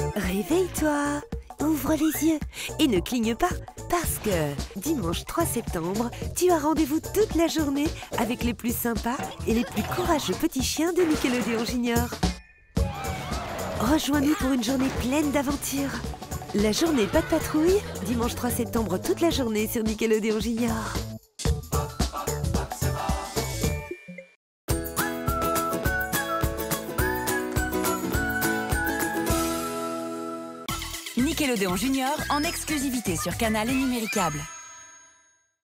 Réveille-toi, ouvre les yeux et ne cligne pas parce que dimanche 3 septembre, tu as rendez-vous toute la journée avec les plus sympas et les plus courageux petits chiens de Nickelodeon Junior. Rejoins-nous pour une journée pleine d'aventures. La journée pas de patrouille, dimanche 3 septembre toute la journée sur Nickelodeon Junior. Nickelodeon Junior en exclusivité sur Canal et Numéricable.